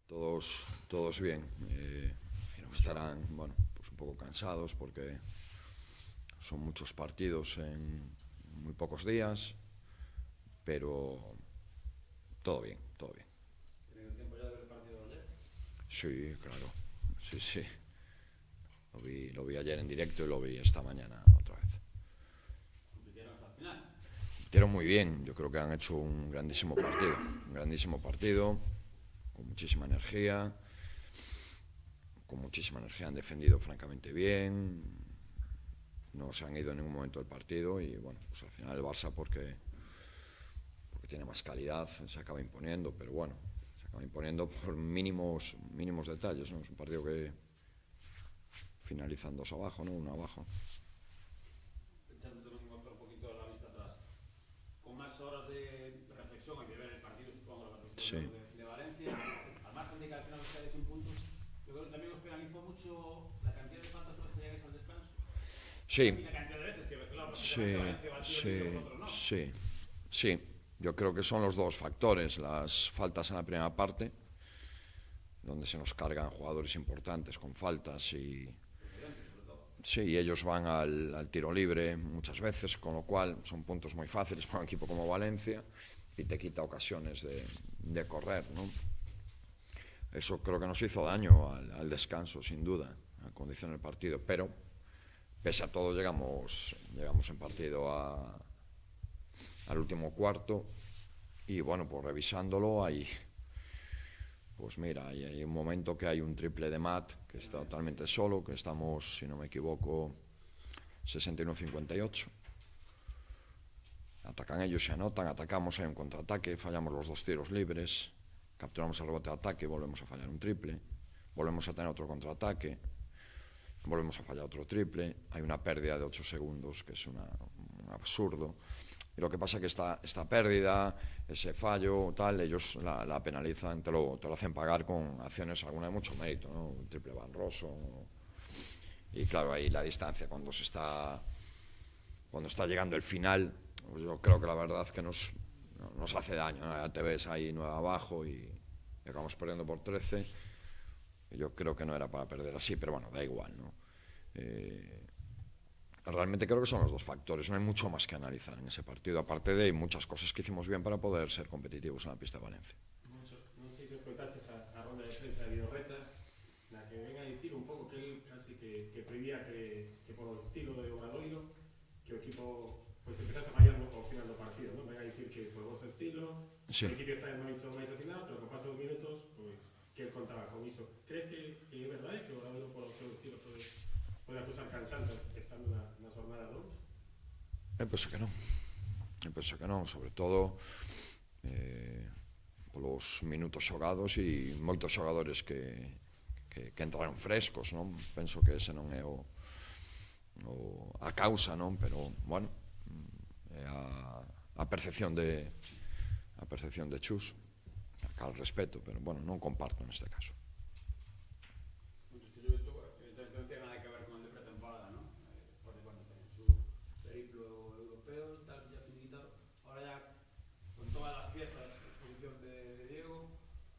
Todos bien. Estarán, bueno, pues un poco cansados porque son muchos partidos en muy pocos días, pero todo bien, todo bien. ¿Tenido tiempo ya de ver el partido de ayer? Sí, claro, sí. Lo vi ayer en directo y lo vi esta mañana otra vez. ¿Compitieron hasta el final? Compitieron muy bien, yo creo que han hecho un grandísimo partido, con muchísima energía, han defendido francamente bien, no se han ido en ningún momento del partido y bueno, pues al final el Barça porque tiene más calidad se acaba imponiendo, pero bueno, se acaba imponiendo por mínimos detalles, ¿no? Es un partido que finalizan 2 abajo, ¿no? 1 abajo. Echándote un poquito la vista atrás, con más horas de reflexión y de ver el partido, supongo, la Sí. de Valencia, al margen de que al final os quedáis sin puntos, yo creo que también os penalizó mucho la cantidad de faltas con las que llegáis al descanso. Sí. Y la cantidad de veces que, claro, Valencia va al tiro y vosotros no. Sí. Yo creo que son los dos factores, las faltas en la primera parte, donde se nos cargan jugadores importantes con faltas y ellos van al tiro libre muchas veces, con lo cual son puntos muy fáciles para un equipo como Valencia y te quita ocasiones de correr, ¿no? Eso creo que nos hizo daño al descanso, sin duda, a condición del partido, pero pese a todo llegamos en partido al último cuarto y bueno, pues revisándolo hay un momento que hay un triple de Matt que está totalmente solo, que estamos, si no me equivoco, 61-58. Atacan ellos, se anotan, atacamos, hay un contraataque, fallamos los 2 tiros libres, capturamos el rebote de ataque, volvemos a fallar un triple, volvemos a tener otro contraataque, volvemos a fallar otro triple, hay una pérdida de 8 segundos que es un absurdo. Y lo que pasa es que esta pérdida, ese fallo, tal, ellos la penalizan, te lo hacen pagar con acciones, alguna de mucho mérito, ¿no? Un triple Van Rossum. Y claro, ahí la distancia, cuando está llegando el final, pues yo creo que la verdad es que nos hace daño, ¿no? Ya te ves ahí 9 abajo y acabamos perdiendo por 13. Yo creo que no era para perder así, pero bueno, da igual, ¿no? Realmente creo que son los dos factores, no hay mucho más que analizar en ese partido, aparte de muchas cosas que hicimos bien para poder ser competitivos en la pista de Valencia. Non sei se escoitaches a ronda de prensa de Vidorreta, na que ven a dicir un pouco que él casi que prevía que por o estilo de Obradoiro, que o equipo pois empezase a fallar ao final do partido, non? Ven a dicir que por o vosso estilo, Sí. o equipo está máis afinado, pero co paso dos minutos, pois, que él contaba con iso. Crees que é verdade que Obradoiro por o seu estilo pode acusar cansanza estando na jornada 2? Penso que non, sobre todo polos minutos xogados e moitos xogadores que entraron frescos, non? Penso que ese non é a causa, non? Pero, bueno, é a percepción de Chus, al respeto, pero, bueno, non comparto neste caso. Non ten nada que ver con el de pretemporada, ¿no? Porque cuando ten su periplo europeo, tal, ya finiquitado, ahora ya con todas las piezas, exposición de Diego.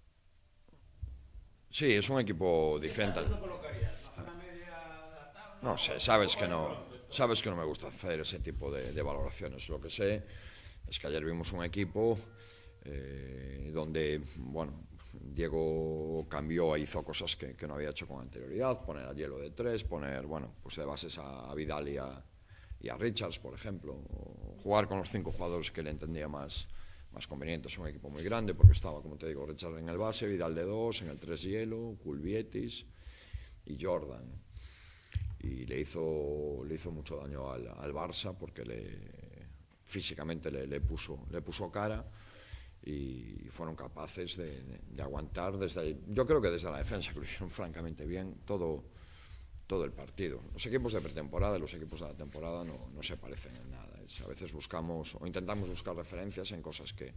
Sí, es un equipo diferente. ¿Tú lo colocarías? ¿La zona media de la tabla? No sé, sabes que no me gusta hacer ese tipo de valoraciones. Lo que sé es que ayer vimos un equipo donde, bueno, Diego cambió e hizo cosas que no había hecho con anterioridad, poner a Hielo de 3, poner, bueno, pues de bases a Vidal y a Richards, por ejemplo, o jugar con los 5 jugadores que le entendía más conveniente. Es un equipo muy grande porque estaba, como te digo, Richards en el base, Vidal de 2, en el 3 Hielo, Kulvietis y Jordan. Y le hizo mucho daño al Barça porque físicamente le puso cara y fueron capaces de aguantar yo creo que desde la defensa, que lo hicieron francamente bien todo el partido. Los equipos de pretemporada y los equipos de la temporada no se parecen en nada. A veces buscamos o intentamos buscar referencias en cosas que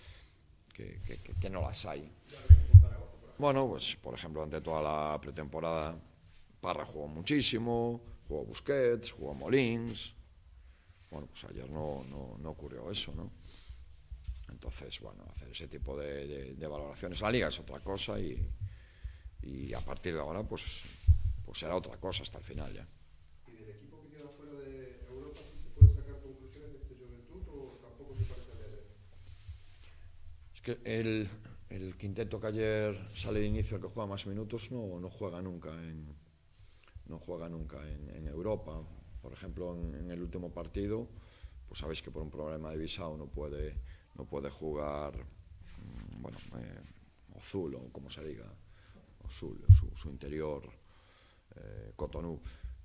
no las hay. Bueno, pues por ejemplo, ante toda la pretemporada Parra jugó muchísimo, jugó Busquets, jugó Molins. Bueno, pues ayer no ocurrió eso, ¿no? Entonces, bueno, hacer ese tipo de valoraciones. La Liga es otra cosa y a partir de ahora, pues será otra cosa hasta el final ya. ¿Y del equipo que queda fuera de Europa sí se puede sacar conclusiones de este Juventud o tampoco te parece leer? Es que el quinteto que ayer sale de inicio, el que juega más minutos, no juega nunca en Europa. Por ejemplo, en el último partido, pues sabéis que por un problema de visado no puede jugar, bueno, Ozul, o como se diga, Ozul, su interior, Cotonou.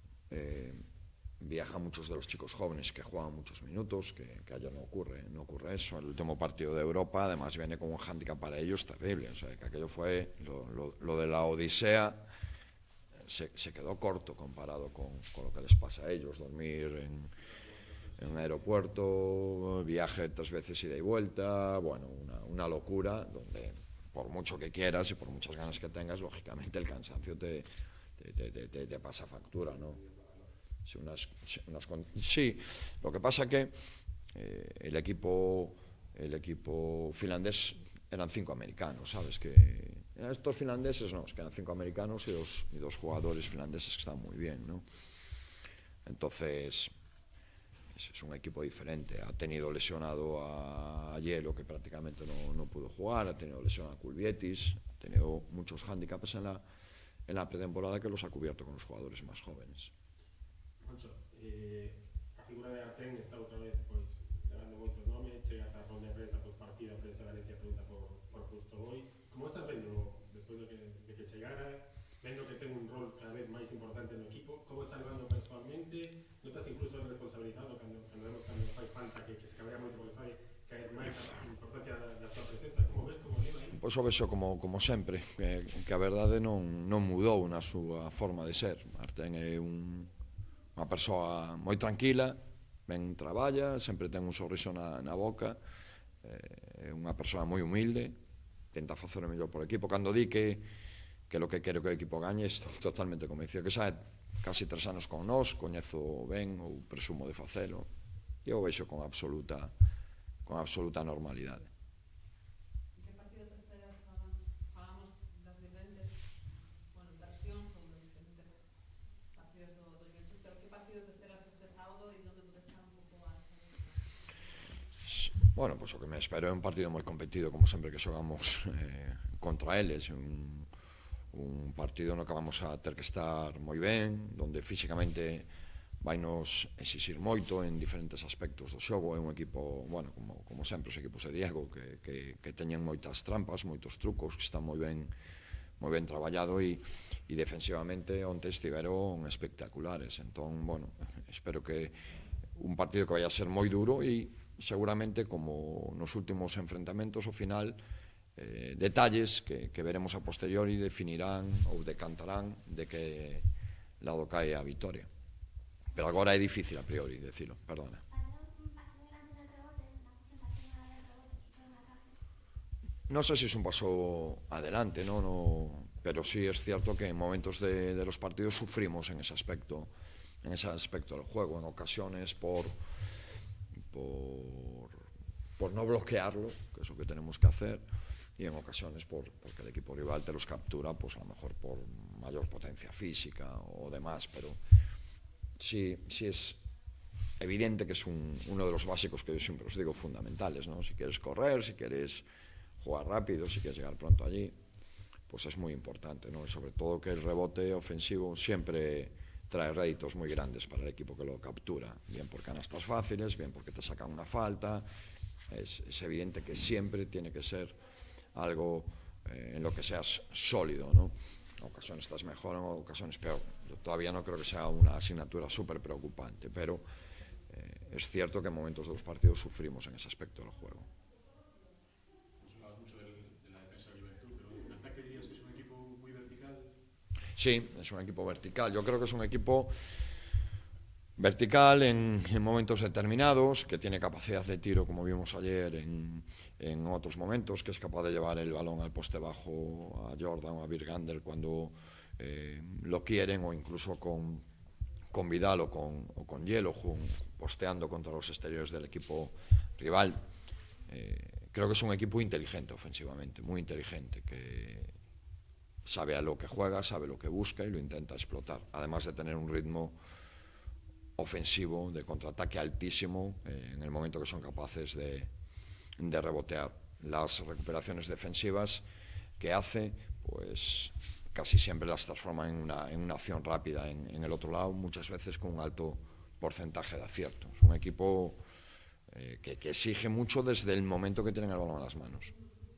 Viajan muchos de los chicos jóvenes que juegan muchos minutos, que ayer no ocurre eso. El último partido de Europa además viene con un hándicap para ellos terrible, o sea, que aquello fue lo de la Odisea. Se quedó corto comparado con lo que les pasa a ellos, dormir en un aeropuerto, viaje 3 veces ida y vuelta, bueno, una locura, donde por mucho que quieras y por muchas ganas que tengas, lógicamente el cansancio te pasa factura, ¿no? Sí, lo que pasa que el equipo finlandés eran 5 americanos, ¿sabes? Que estos finlandeses no, es que eran 5 americanos y dos jugadores finlandeses que están muy bien, ¿no? Entonces, es un equipo diferente. Ha tenido lesionado a Hielo, que prácticamente no pudo jugar, ha tenido lesionado a Kulvietis, ha tenido muchos hándicaps en la pretemporada que los ha cubierto con los jugadores más jóvenes. Moncho, a figura de Arten está outra vez levando moitos nomes, chegas a ronda de prensa partido, a prensa de Valencia pregunta por Justo Boi. Como estás vendo, despois de que chegara, vendo que ten un rol cada vez máis importante no equipo, como está levando personalmente? Notas incluso responsabilizado cando fai falta que se cabrea moito porque sabe que hai máis a importancia da súa presenza? Como ves, como leva aí? Pois o vexo como sempre, que a verdade non mudou na súa forma de ser. Arten é unha persoa moi tranquila, ben traballa, sempre ten un sorriso na boca, é unha persoa moi humilde, tenta facer o mellor por equipo. Cando di que lo que quero que o equipo gañe, estou totalmente convencido, que xa é casi 3 anos con nós, coñezo ben ou presumo de facelo, e eu vexo con absoluta normalidade. Que partido te esperas? Falamos das diferentes versións ou dos diferentes partidos do Juventud, pero que partido te esperas este sábado e onde podes estar un pouco a... Bueno, pois o que me espero é un partido moi competido, como sempre que xogamos contra eles, un partido no que vamos a ter que estar moi ben, donde físicamente vai nos exixir moito en diferentes aspectos do xogo. É un equipo, bueno, como sempre os equipos de Diego, que teñen moitas trampas, moitos trucos, que están moi ben traballado e defensivamente onte estiveron espectaculares. Entón, bueno, espero que un partido que vai a ser moi duro e seguramente, como nos últimos enfrentamentos, ao final, detalles que veremos a posteriori definirán ou decantarán de que lado cae a vitoria. Pero agora é difícil a priori decirlo, perdona. No sé si es un paso adelante, ¿no? Pero sí es cierto que en momentos de los partidos sufrimos en ese aspecto del juego, en ocasiones por no bloquearlo, que es lo que tenemos que hacer, y en ocasiones porque el equipo rival te los captura, pues a lo mejor por mayor potencia física o demás, pero sí es evidente que es uno de los básicos que yo siempre os digo fundamentales, ¿no? Si quieres correr, si quieres jugar rápido, si quieres llegar pronto allí, pues es muy importante, ¿no? Y sobre todo que el rebote ofensivo siempre trae réditos muy grandes para el equipo que lo captura, bien por canastas fáciles, bien porque te sacan una falta. Es evidente que siempre tiene que ser algo en lo que seas sólido, ¿no? En ocasiones estás mejor, en ocasiones peor. Yo todavía no creo que sea una asignatura súper preocupante, pero es cierto que en momentos de los partidos sufrimos en ese aspecto del juego. Nos hablabas mucho de la defensa de Juventud, pero en ataque dirías que es un equipo muy vertical. Sí, es un equipo vertical. Yo creo que es un equipo vertical en momentos determinados, que tiene capacidad de tiro, como vimos ayer, en otros momentos, que es capaz de llevar el balón al poste bajo a Jordan o a Virgander cuando lo quieren, o incluso con Vidal o con Hielo, posteando contra los exteriores del equipo rival. creo que es un equipo inteligente ofensivamente, muy inteligente, que sabe a lo que juega, sabe lo que busca y lo intenta explotar, además de tener un ritmo ofensivo de contraataque altísimo en el momento que son capaces de rebotear. Las recuperaciones defensivas que hace, pues casi siempre las transforma en una acción rápida en el otro lado, muchas veces con un alto porcentaje de acierto. Es un equipo que exige mucho desde el momento que tienen el balón en las manos.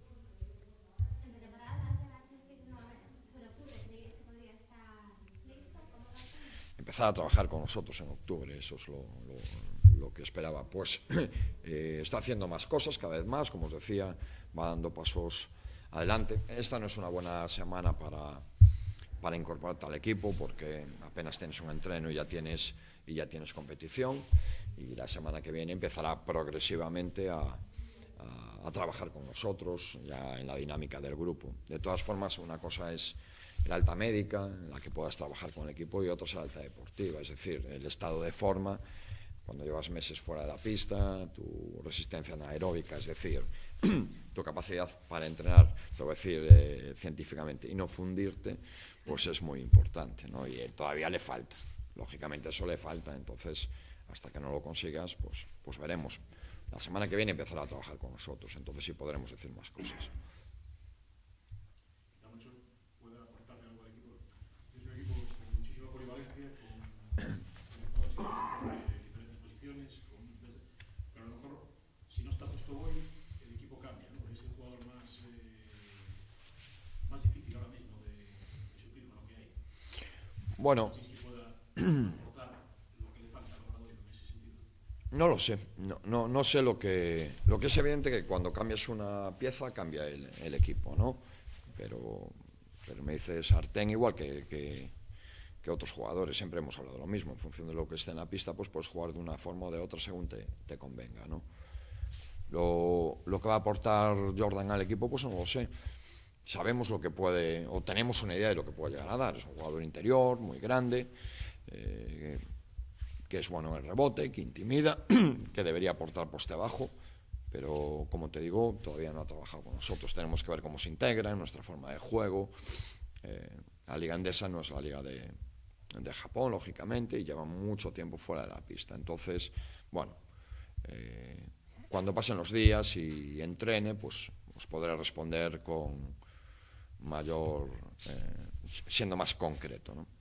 Empezar a trabajar con nosotros en octubre, eso es lo que esperaba. Pues está haciendo más cosas, cada vez más, como os decía, va dando pasos adelante. Esta no es una buena semana para incorporarte al equipo, porque apenas tienes un entreno y ya tienes competición, y la semana que viene empezará progresivamente a trabajar con nosotros, ya en la dinámica del grupo. De todas formas, una cosa es el alta médica, en la que puedas trabajar con el equipo, y otra es el alta deportiva, es decir, el estado de forma cuando llevas meses fuera de la pista, tu resistencia anaeróbica, es decir, tu capacidad para entrenar, te voy a decir científicamente, y no fundirte, pues es muy importante, ¿no? Y todavía le falta, lógicamente eso le falta, entonces hasta que no lo consigas, pues veremos. La semana que viene empezará a trabajar con nosotros, entonces sí podremos decir más cosas. Bueno, no lo sé, no sé lo que es evidente que cuando cambias una pieza cambia el equipo, ¿no? Pero me dice Sartén igual que otros jugadores, siempre hemos hablado de lo mismo, en función de lo que esté en la pista, pues puedes jugar de una forma o de otra según te convenga, ¿no? Lo que va a aportar Jordan al equipo, pues no lo sé. Sabemos lo que puede, o tenemos una idea de lo que puede llegar a dar. Es un jugador interior, muy grande, que es bueno en el rebote, que intimida, que debería aportar poste abajo, pero como te digo, todavía no ha trabajado con nosotros. Tenemos que ver cómo se integra en nuestra forma de juego. La liga andesa no es la liga de Japón, lógicamente, y lleva mucho tiempo fuera de la pista. Entonces, bueno, cuando pasen los días y entrene, pues os podré responder con mayor, siendo más concreto, ¿no?